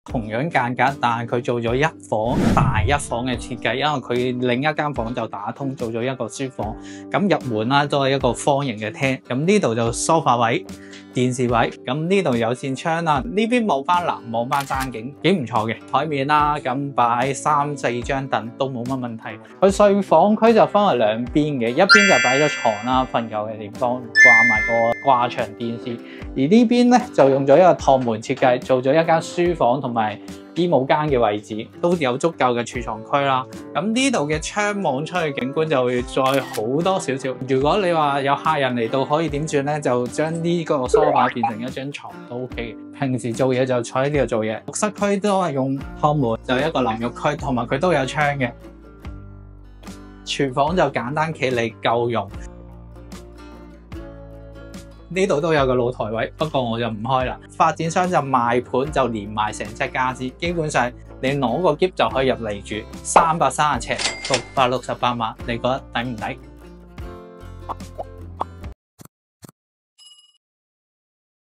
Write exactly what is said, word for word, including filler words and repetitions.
同樣間隔，但係佢做咗一房大一房嘅設計，因為佢另一間房就打通做咗一個書房。咁入門啦，都係一個方形嘅廳。咁呢度就梳化位、電視位。咁呢度有扇窗啦，呢邊冇翻南望翻山景，幾唔錯嘅。台面啦，咁擺三四張凳都冇乜問題。佢睡房區就分為兩邊嘅，一邊就擺咗床啦、瞓覺嘅地方，掛埋個掛牆電視。而呢邊咧就用咗一個趟門設計，做咗一間書房同埋衣帽間嘅位置，都有足夠嘅儲藏區啦。咁呢度嘅窗望出去景觀就會再好多少少。如果你話有客人嚟到可以點算咧，就將呢個梳化變成一張床都 OK 嘅。平時做嘢就坐喺呢度做嘢。浴室區都係用趟門，就一個淋浴區，同埋佢都有窗嘅。廚房就簡單企理夠用。呢度都有個露台位，不過我就唔開啦。發展商就賣盤就連埋成隻傢俬，基本上你攞個篋就可以入嚟住。三百三十尺，六百六十八萬，你覺得抵唔抵？